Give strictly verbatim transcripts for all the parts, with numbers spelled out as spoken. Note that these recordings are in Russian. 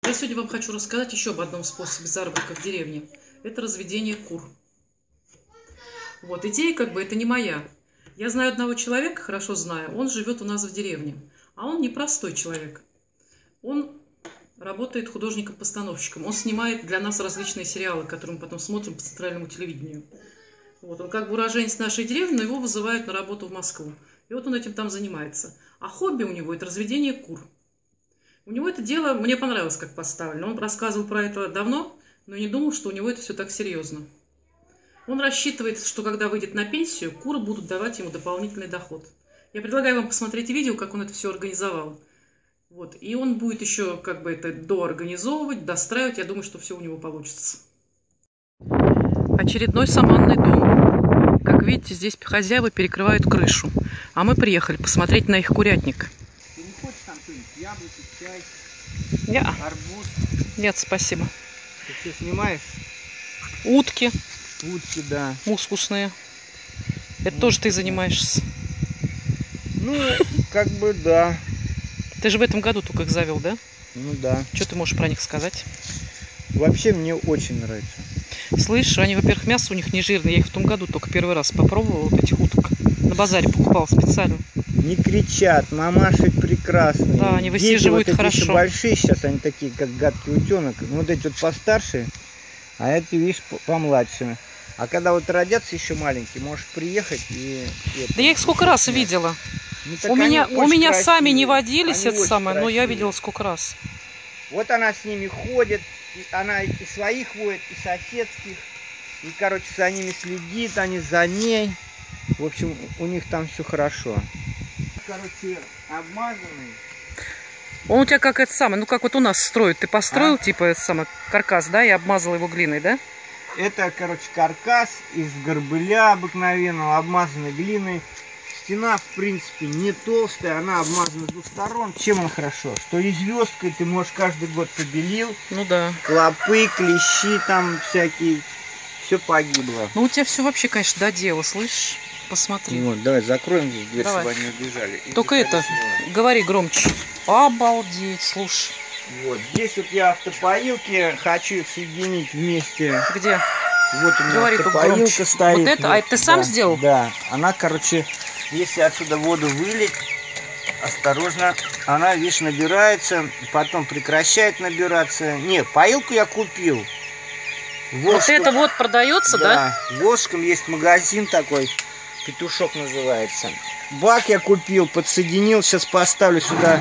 Я сегодня вам хочу рассказать еще об одном способе заработка в деревне. Это разведение кур. Вот, идея как бы это не моя. Я знаю одного человека, хорошо знаю, он живет у нас в деревне. А он непростой человек. Он работает художником-постановщиком. Он снимает для нас различные сериалы, которые мы потом смотрим по центральному телевидению. Вот, он как бы уроженец нашей деревни, но его вызывают на работу в Москву. И вот он этим там занимается. А хобби у него это разведение кур. У него это дело, мне понравилось, как поставлено. Он рассказывал про это давно, но не думал, что у него это все так серьезно. Он рассчитывает, что когда выйдет на пенсию, куры будут давать ему дополнительный доход. Я предлагаю вам посмотреть видео, как он это все организовал. Вот. И он будет еще как бы это доорганизовывать, достраивать. Я думаю, что все у него получится. Очередной саманный дом. Как видите, здесь хозяева перекрывают крышу. А мы приехали посмотреть на их курятник. Ты не хочешь там что-нибудь? Яблоки, чай, Нет. арбуз? Нет, спасибо. Ты все снимаешь? Утки. Утки, да. Мускусные. Это Мускусные. тоже ты занимаешься. Ну, как бы да. Ты же в этом году только их завел, да? Ну да. Что ты можешь про них сказать? Вообще мне очень нравится. Слышь, они, во-первых, мясо у них не жирное. Я их в том году только первый раз попробовала, вот этих уток. На базаре покупала специально. Не кричат, мамаши прекрасные. Да, они высиживают Дети, вот хорошо. эти еще большие сейчас, они такие, как гадкий утенок. Ну, вот эти вот постарше, а эти, видишь, помладше. А когда вот родятся еще маленькие, можешь приехать и... Да я их сколько раз видела. Ну, так У меня, у меня красивые. сами не водились, Они это самое, но я красивые. видела сколько раз. Вот она с ними ходит, и она и своих водит, и соседских. И, короче, за ними следит, они за ней. В общем, у них там все хорошо. Короче, обмазанный. Он у тебя как это самое, ну как вот у нас строят. Ты построил, А? типа, это самое, каркас, да, и обмазал его глиной, да? Это, короче, каркас из горбыля обыкновенного, обмазанной глиной. Стена, в принципе, не толстая, она обмазана с двух сторон. Чем она хорошо? Что и звездкой ты можешь каждый год побелил. Ну да. Клопы, клещи там всякие. Все погибло. Ну у тебя все вообще, конечно, до дела, слышишь? Посмотри. Вот, давай закроем здесь дверь, Давай. чтобы они убежали. И Только заходи это, смело. говори громче. Обалдеть, слушай. Вот, здесь вот я автопоилки хочу их соединить вместе. Где? Вот у меня Говори только автопоилка громче. стоит. Вот это? А это ты сам Да, сделал? Да. Она, короче, если отсюда воду вылить, осторожно, она, видишь, набирается, потом прекращает набираться. Нет, поилку я купил. Вот Волжском- это вот продается, да? Да, в Волжском есть магазин такой, Петушок называется. Бак я купил, подсоединил, сейчас поставлю сюда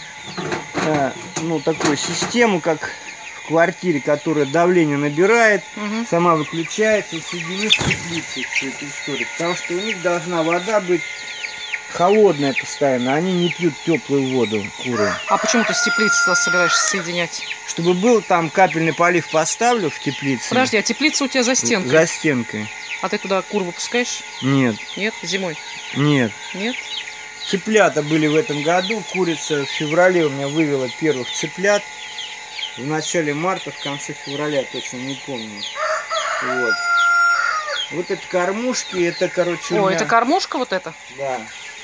э, ну, такую систему, как в квартире, которая давление набирает, Угу. сама выключается и соединит с теплицей всю эту историю. Потому что у них должна вода быть холодная постоянно, они не пьют теплую воду, куры. А почему ты с теплицей собираешься соединять? Чтобы был там капельный полив, поставлю в теплице. Подожди, а теплица у тебя за стенкой? За стенкой. А ты туда кур выпускаешь? Нет, Нет? Зимой? нет. Нет? Цыплята были в этом году. Курица в феврале у меня вывела первых цыплят. В начале марта, в конце февраля, точно не помню. Вот. Вот это кормушки, это, короче, у О, меня... это кормушка вот эта? Да.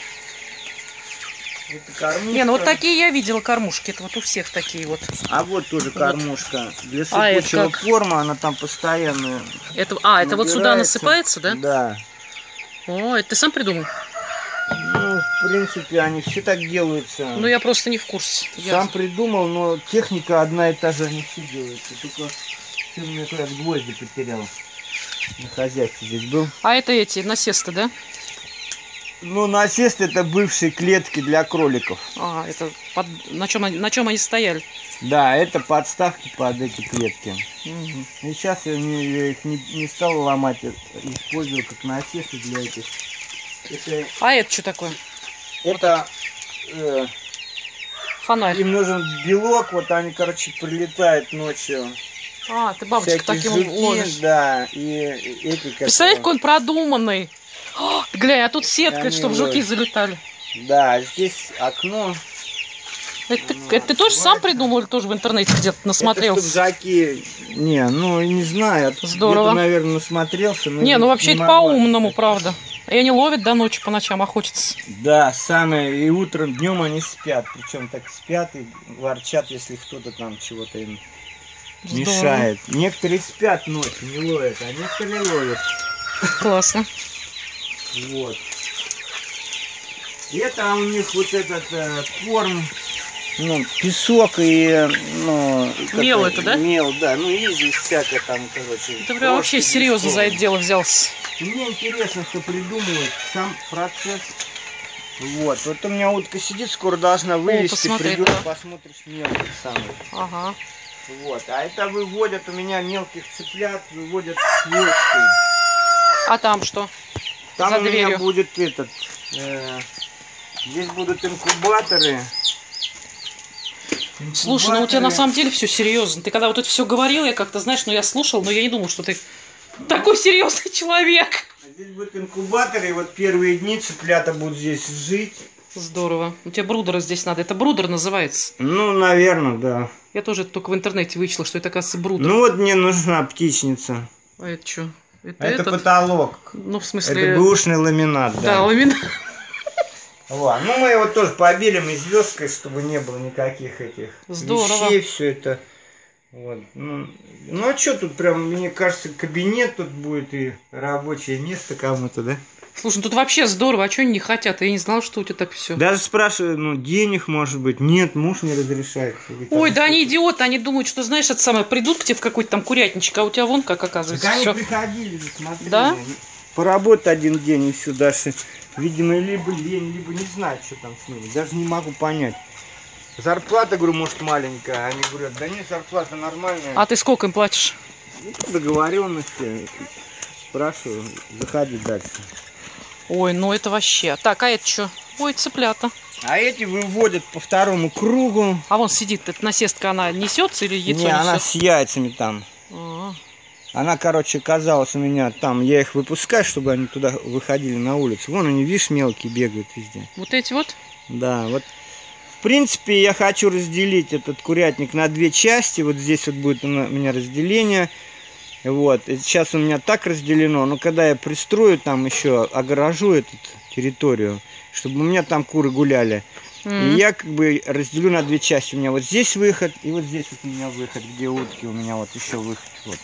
Это кормушка. Не, ну вот такие я видела кормушки. Это вот у всех такие вот. А вот тоже кормушка. Для А, это сыпучего как? корма, она там постоянно Это, а, это вот сюда набирается. насыпается, да? Да. О, это ты сам придумал? Ну, в принципе, они все так делаются. Ну, я просто не в курсе. Я- Сам придумал, но техника одна и та же, не все делается. Только что у меня куда-то гвозди потерял. На хозяйстве здесь был. А это эти насесты, да? Ну, насест это бывшие клетки для кроликов. А, это под... на, чем они... на чем они стояли? Да, это подставки под эти клетки. Мгм. И сейчас я, не, я их не, не стал ломать, а использую как насесты для этих. Это, А это что такое? это э, Фонарь. им нужен белок, вот они, короче, прилетают ночью. А, ты бабочек Всякие таким жуки, ловишь. да, и эти, Представляешь, которые- какой он продуманный. О, глянь, а тут сетка, Они чтобы жуки ловят. залетали. Да, здесь окно. Это, ты- Ну, это ты тоже сам открывается. придумал или тоже в интернете где-то насмотрелся? Это чтоб жаки... Не, ну не знаю. Здорово. Где-то, наверное, насмотрелся. Но Не, ну вообще это могу по-умному, ответить. правда. И они ловят до ночи по ночам, охотятся. Да, самое, и утром, днем они спят. Причем так спят и ворчат, если кто-то там чего-то им Здорово. Мешает. Некоторые спят ночью, не ловят, а некоторые ловят. Классно. Вот. Это у них вот этот э, корм, ну, песок и, ну... Мел это, да? Мел, да. Ну, и здесь всякое там, короче. Ты прям вообще серьезно за это дело взялся. Мне интересно, что придумывают сам процесс. Вот. Вот у меня утка сидит, скоро должна вылезти. О, придешь, да. посмотришь мелких самых. Ага. Вот. А это выводят у меня мелких цыплят, выводят квочкой. А там что? Там за у меня дверью будет этот... Э, здесь будут инкубаторы. Слушай, ну у тебя на самом деле все серьезно. Ты когда вот это все говорил, я как-то, знаешь, ну я слушал, но я не думал, что ты такой серьезный человек. Здесь будут инкубаторы, и вот первые дни цыплята будут здесь жить. Здорово. У тебя брудера здесь надо. Это брудер называется? Ну, наверное, да. Я тоже только в интернете вычла, что это, оказывается, брудер. Ну вот мне нужна птичница. А это что? Это, А это этот... потолок. Ну, в смысле... Это бэушный ламинат, да. Да, ламинат. Вот. Ну, мы его тоже побелим и звездкой, чтобы не было никаких этих Здорово. вещей, все это. Вот. Ну, ну, а что тут прям, мне кажется, кабинет тут будет и рабочее место кому-то, да? Слушай, ну тут вообще здорово, а что они не хотят? Я не знала, что у тебя так все. Даже спрашиваю, ну, денег, может быть. Нет, муж не разрешает. Ой, да они идиоты, они думают, что, знаешь, это самое, придут к тебе в какой-то там курятничек, а у тебя вон как оказывается. Так они всё. приходили, смотрели. Да? Поработать один день и все, дальше, видимо, либо лень, либо не знаю, что там с ними. Даже не могу понять. Зарплата, говорю, может, маленькая. Они говорят, да нет, зарплата нормальная. А ты сколько им платишь? Ну, по договоренности. Спрашиваю, заходи дальше. Ой, ну это вообще. Так, а это что? Ой, цыплята. А эти выводят по второму кругу. А вон сидит, эта насестка, она несется или яйцо Не, несет? она с яйцами там. А-а. Она, короче, оказалась у меня там. Я их выпускаю, чтобы они туда выходили на улицу. Вон они, видишь, мелкие бегают везде. Вот эти вот? Да, вот. В принципе, я хочу разделить этот курятник на две части. Вот здесь вот будет у меня разделение. Вот. И сейчас у меня так разделено. Но когда я пристрою, там еще огорожу эту территорию, чтобы у меня там куры гуляли. Mm-hmm. И я как бы разделю на две части. У меня вот здесь выход, и вот здесь вот у меня выход, где утки. У меня вот еще выход. Вот.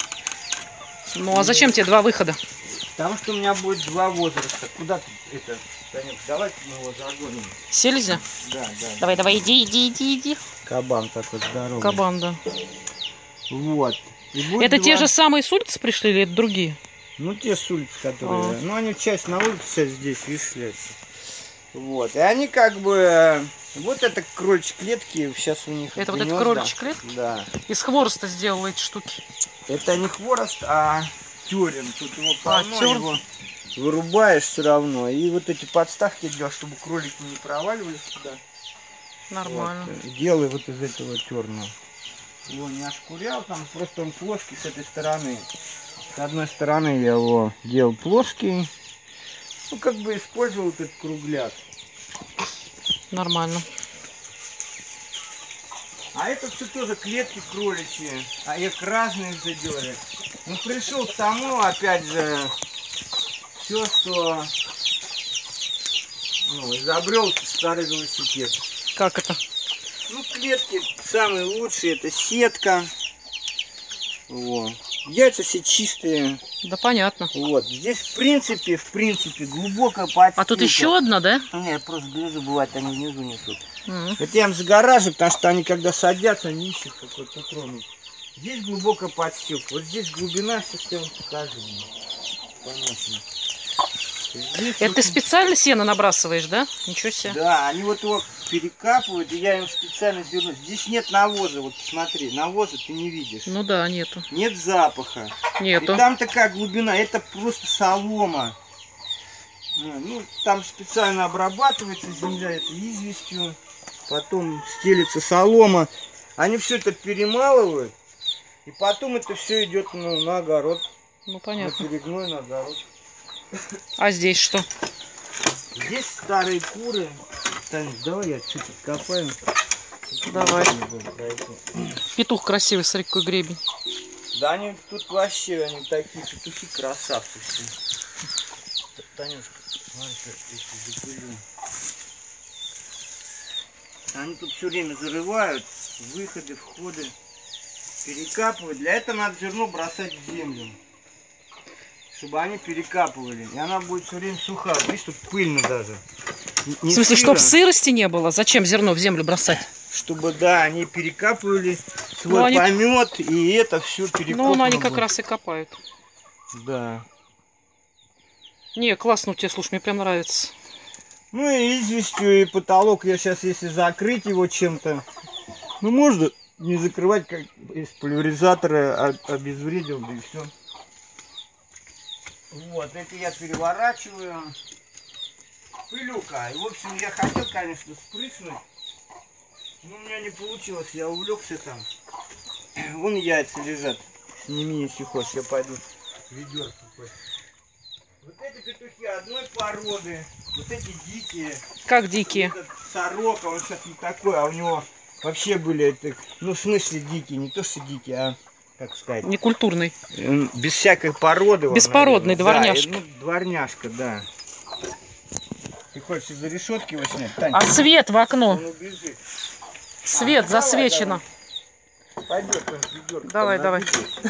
Ну, а зачем тебе два выхода? Потому что у меня будет два возраста. Куда ты это, Танюк, давайте мы его загоним. Сельзя? Да, да. Давай, давай, иди, иди, иди, иди. Кабан такой здоровый. Кабан, да. Вот. Это два... те же самые с улицы пришли или это другие? Ну, те с улицы, которые... А. Ну, они часть на улице, часть здесь, видишь, шляются. Вот. И они как бы... Вот это кроличьи клетки, сейчас у них... Это вот гнезда. это кроличьи клетки? Да. Из хвороста сделала эти штуки. Это не хворост, а терен. Тут его полно, а, терн. его вырубаешь все равно. И вот эти подставки делаешь, чтобы кролики не проваливались сюда. Нормально. Вот. Делаю вот из этого терна. Его не ошкурял, там просто он плоский с этой стороны. С одной стороны я его делал плоский. Ну, как бы использовал этот кругляк. Нормально. А это все тоже клетки кроличьи. А их разные заделали. Ну, пришел к тому, опять же, все, что ну, изобрел старый велосипед. Как это? Ну, клетки самые лучшие, это сетка. Вот. Яйца все чистые. Да понятно. Вот. Здесь в принципе, в принципе, глубокая подстилка. А тут еще одна, да? Нет, просто гляжу, бывает, они внизу несут. Mm-hmm. Это я им загоражу, потому что они, когда садятся, они ищут какой-то тронут. Здесь глубокая подстилка. Вот здесь глубина, сейчас я вам покажу. Понятно. Здесь Это вот... ты специально сено набрасываешь, да? Ничего себе. Да, они вот его перекапывают, и я им специально верну. Здесь нет навоза, вот посмотри, навоза ты не видишь. Ну да, нету. Нет запаха. Нету. И там такая глубина, это просто солома. Ну, там специально обрабатывается земля, это известью, потом стелится солома. Они все это перемалывают, и потом это все идет ну, на огород. Ну понятно. На перегной, на огород. А здесь что? Здесь старые куры. Тань, давай я чуть откопаю. Давай. Петух красивый, смотри, какой гребень. Да они тут вообще, они такие петухи красавцы все. Танюшка, смотри, эти запылю. Они тут все время зарывают, выходы, входы, перекапывают. Для этого надо зерно бросать в землю, чтобы они перекапывали. И она будет все время сухая. Видишь, тут пыльно даже. Не в смысле, сыро, чтобы сырости не было? Зачем зерно в землю бросать? Чтобы, да, они перекапывали свой ну, они... помет, и это все перекопано. Ну, они как будет. раз и копают. Да. Не, классно у тебя, слушай, мне прям нравится. Ну и известью, и потолок я сейчас, если закрыть его чем-то, ну можно не закрывать, как из пульверизатора обезвредил, да и все. Вот, это я переворачиваю. Пылюка. И, в общем, я хотел, конечно, спрыснуть, но у меня не получилось, я увлекся там. Вон яйца лежат. Сними, если хочешь, я пойду ведерко хоть. Вот эти петухи одной породы, вот эти дикие. Как дикие? Вот этот сорока, он сейчас не такой, а у него вообще были, это, ну в смысле дикие, не то что дикие, а как сказать. Некультурный. Без всякой породы. Беспородный, наверное. дворняжка. Да, ну, дворняжка, да. Ты хочешь из-за решетки его снять? Тань, а свет в окно? Он убежит. Свет а, засвечено. Давай, давай. Пойдет, он ведерко. Давай, давай.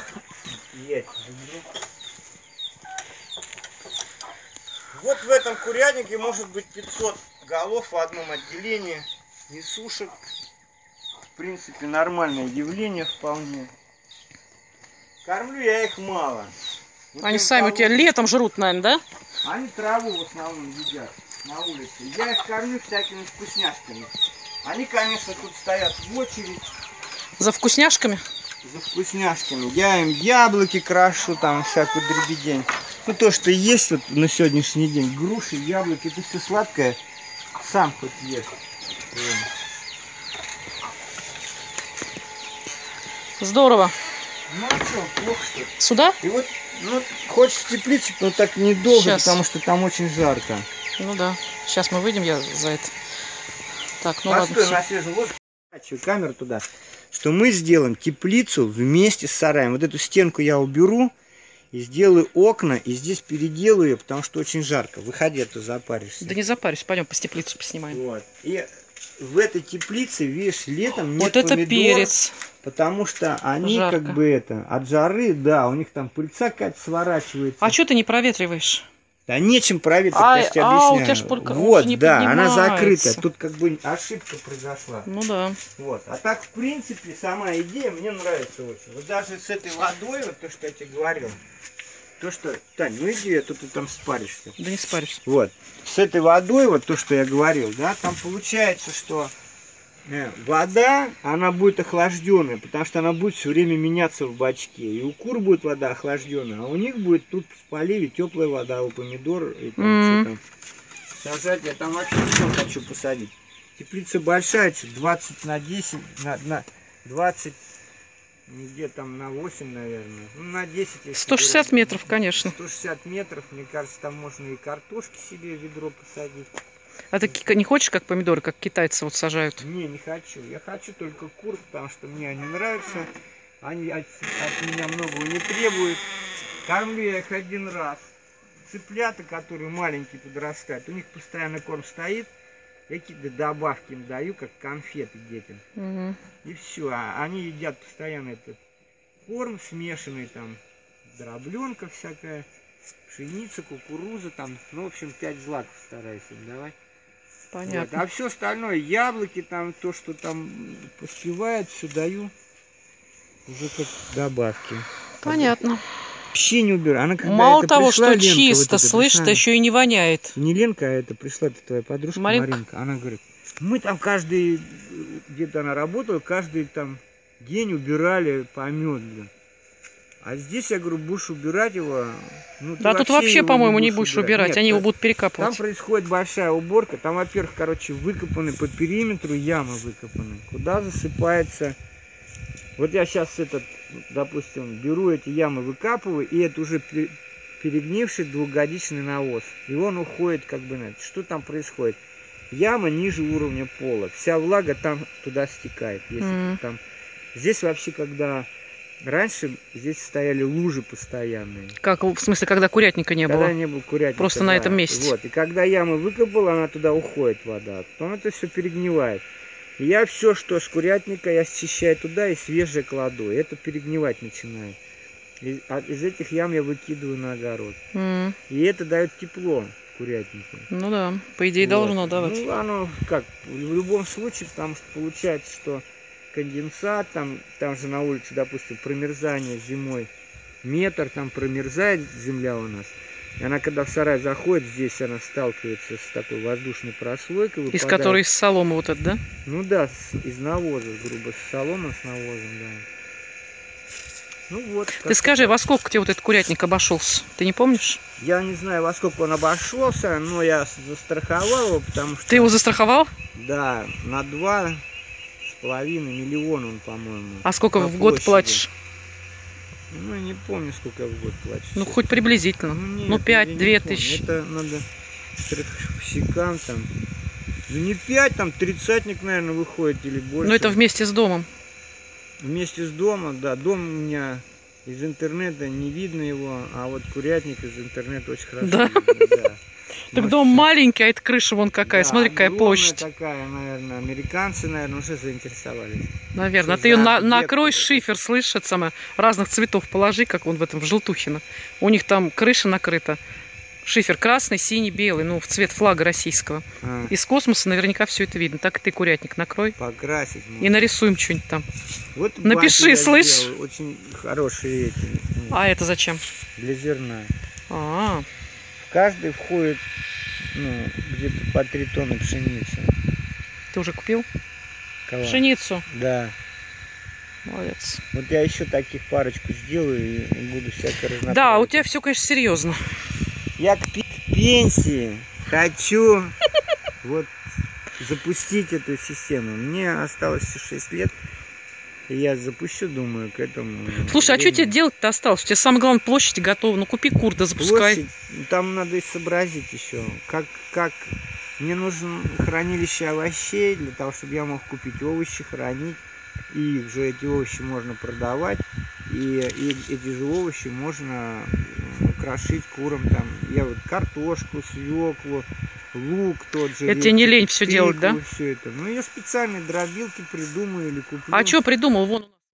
Вот в этом курятнике может быть пятьсот голов в одном отделении. Несушек. В принципе, нормальное явление вполне. Кормлю я их мало. Вот они сами у тебя летом жрут, наверное, да? Они траву в основном едят на улице. Я их кормлю всякими вкусняшками. Они, конечно, тут стоят в очередь. За вкусняшками? За вкусняшками. Я им яблоки крашу, там всякую дребедень. Ну то, что есть вот на сегодняшний день. Груши, яблоки, это все сладкое. Сам хоть ешь. Здорово. Ну а что, плохо что ли? Сюда? И вот, ну, хочешь теплицу, но так недолго, Сейчас. потому что там очень жарко. Ну да. Сейчас мы выйдем, я за это. Так, ну Постой, ладно. на свежем воздухе. Камеру туда. Что мы сделаем теплицу вместе с сараем. Вот эту стенку я уберу и сделаю окна, и здесь переделаю ее, потому что очень жарко. Выходи, а то запаришься. Да не запарюсь, пойдем по теплицу поснимаем. Вот. И в этой теплице, видишь, летом нет вот это помидор, перец. потому что они Жарко. как бы это, от жары, да, у них там пыльца какая-то сворачивается. А что ты не проветриваешь? Да нечем проверить, а, я тебе а, объясняю. у тебя ж пулька вот, не да, она поднимается. закрыта. Тут как бы ошибка произошла. Ну да. Вот. А так, в принципе, сама идея мне нравится очень. Вот даже с этой водой, вот то, что я тебе говорил, то, что... Тань, ну иди, а то ты там спаришься. Да не спаришься. Вот. С этой водой, вот то, что я говорил, да, там получается, что э, вода, она будет охлажденная, потому что она будет все время меняться в бачке. И у кур будет вода охлажденная, а у них будет тут в поливе теплая вода, у помидор и там, Mm. что там. Сажать, я там вообще все хочу посадить. Теплица большая, двадцать на десять, на, на двадцать, где там на восемь, наверное. Ну, на десять. сто шестьдесят метров, конечно. сто шестьдесят метров, мне кажется, там можно и картошки себе в ведро посадить. А ты не хочешь, как помидоры, как китайцы вот сажают? Не, не хочу. Я хочу только кур, потому что мне они нравятся. Они от, от меня многого не требуют. Кормлю я их один раз. Цыплята, которые маленькие подрастают, у них постоянно корм стоит. Я какие-то добавки им даю, как конфеты детям. Угу. И все. А они едят постоянно этот корм смешанный, там дробленка всякая, пшеница, кукуруза, там, ну, в общем, пять злаков стараюсь им давать. Понятно. Вот. А все остальное, яблоки, там, то, что там поспевает, все даю уже как добавки. Понятно. Вообще не убираю. Она, мало того, пришла, что Ленка, чисто, вот это, слышь, пришла, то еще и не воняет. не Ленка, а это пришла это твоя подружка Маринка. Маринка. Она говорит, мы там каждый, где-то она работала, каждый там день убирали помет, блин. А здесь, я говорю, будешь убирать его. Ну, да тут вообще, по-моему, не будешь убирать. убирать, Нет, они его там, будут перекапывать. Там происходит большая уборка. Там, во-первых, короче, выкопаны по периметру ямы выкопаны, куда засыпается. Вот я сейчас этот, допустим, беру эти ямы, выкапываю, и это уже перегнивший двухгодичный навоз. И он уходит как бы на это. Что там происходит? Яма ниже уровня пола. Вся влага там туда стекает. Если mm. там... Здесь вообще, когда раньше здесь стояли лужи постоянные. Как, в смысле, когда курятника не когда было? не было курятника. Просто да. на этом месте. Вот. И когда яму выкопал, она туда уходит вода. Потом это все перегнивает. И я все, что с курятника, я счищаю туда и свежее кладу. И это перегнивать начинает. И, а из этих ям я выкидываю на огород. Mm. И это дает тепло в курятнике. Ну да, по идее вот. Должно давать. Ну оно как, в любом случае, потому что получается, что конденсат, там, там же на улице, допустим, промерзание зимой, метр там промерзает земля у нас. И она, когда в сарай заходит, здесь она сталкивается с такой воздушной прослойкой. Выпадает. Из которой из соломы вот это, да? Ну да, с, из навоза, грубо, с соломы, с навозом, да. Ну вот. Ты скажи, во сколько тебе вот этот курятник обошелся? Ты не помнишь? Я не знаю, во сколько он обошелся, но я застраховал его, потому что... Ты его застраховал? Да, на два с половиной миллиона он, по-моему. А сколько в год платишь? Ну, не помню, сколько я в год плачу. Ну, хоть приблизительно. Ну, нет, ну пять-две тысячи. Это надо страховщикам там. Ну, не пять, там тридцатник, наверное, выходит или больше. Ну, это вместе с домом. Вместе с домом, да. Дом у меня из интернета не видно его, а вот курятник из интернета очень хорошо да? видно, да. Так дом маленький, а это крыша вон какая. Да, смотри, какая площадь. Такая, наверное, американцы, наверное, уже заинтересовались. Наверное. А ты ее на, накрой шифер, слышишь, это самое, разных цветов положи, как он в этом, в Желтухино. У них там крыша накрыта. Шифер красный, синий, белый, ну, в цвет флага российского. А. Из космоса наверняка все это видно. Так и ты курятник накрой. Покрасить можно. И нарисуем что-нибудь там. Вот напиши, слышишь? Сделал. Очень хорошие эти. А это зачем? Для зерна. А, -а, -а. В каждый входит, ну, где-то по три тонны пшеницы. Ты уже купил? Кого? Пшеницу? Да. Молодец. Вот я еще таких парочку сделаю и буду всякое разнообразие. Да, у тебя все, конечно, серьезно. Я к пенсии хочу вот запустить эту систему. Мне осталось еще шесть лет. И я запущу, думаю, к этому. Слушай, времени. А что тебе делать-то осталось? У тебя самое главное площадь готова. Ну купи кур, да запускай. Площадь, там надо и сообразить еще. Как, как мне нужно хранилище овощей для того, чтобы я мог купить овощи, хранить. И их же эти овощи можно продавать. И, и эти же овощи можно украшить курам. Там. Я вот картошку, свеклу, лук тот же. Это тебе не лень все делать, да? Все это. Ну, я специальные дробилки придумаю или куплю. А что придумал? Вон у нас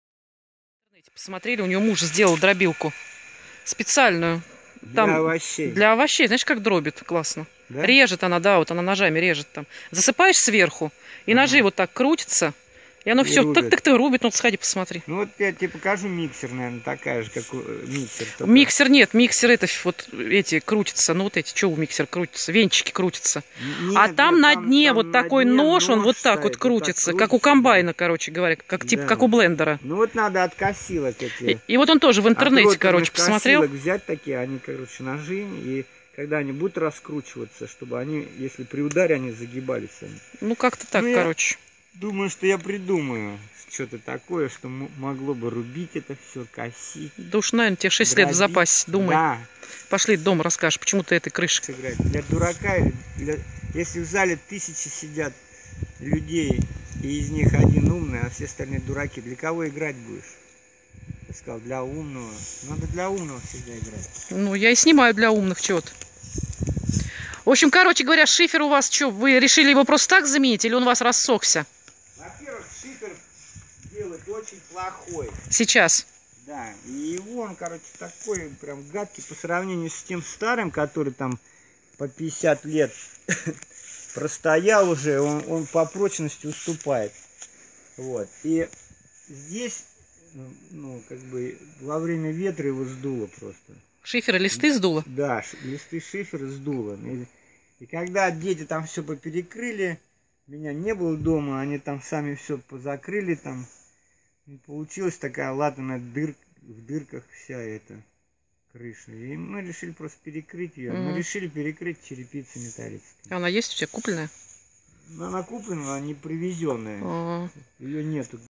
в интернете посмотрели, у него муж сделал дробилку. Специальную. Там, для овощей. Для овощей. Знаешь, как дробит? Классно. Да? Режет она, да, вот она ножами режет там. Засыпаешь сверху, и ага. Ножи вот так крутятся. И оно и все так-так-то рубит, ну сходи посмотри. Ну вот я тебе покажу миксер, наверное, такая же, как миксер. Только... Миксер нет, миксер это вот эти крутятся, ну вот эти, что у миксера крутятся, венчики крутятся. Нет, а там нет, на дне там, вот там такой нож, он вот так вот крутится, так как у комбайна, короче говоря, как типа да. Как у блендера. Ну вот надо от косилок эти. И, и вот он тоже в интернете, короче, посмотрел. Взять такие, они, короче, ножи, и когда они будут раскручиваться, чтобы они, если при ударе, они загибались сами. Ну как-то так, ну, короче. Я... Думаю, что я придумаю что-то такое, что могло бы рубить это все, косить. Да уж, наверное, тебе шесть лет в запасе, думай. Да. Пошли дома расскажешь, почему ты этой крышкой. Для дурака, для... если в зале тысячи сидят людей, и из них один умный, а все остальные дураки, для кого играть будешь? Я сказал, для умного. Надо для умного всегда играть. Ну, я и снимаю для умных чего-то. В общем, короче говоря, шифер у вас что, вы решили его просто так заменить, или он у вас рассохся? Во-первых, шифер делать очень плохой. Сейчас? Да, и его он, короче, такой прям гадкий по сравнению с тем старым, который там по пятьдесят лет простоял уже, он, он по прочности уступает. Вот, и здесь, ну, как бы, во время ветра его сдуло просто. Шифер, листы сдуло? Да, листы шифера сдуло. И, и когда дети там все поперекрыли, меня не было дома, они там сами все позакрыли, там и получилась такая латаная дыр, в дырках вся эта крыша. И мы решили просто перекрыть ее. Mm-hmm. Мы решили перекрыть черепицей металлической. Она есть у тебя купленная? Она купленная, она не привезенная. Mm-hmm. Ее нету.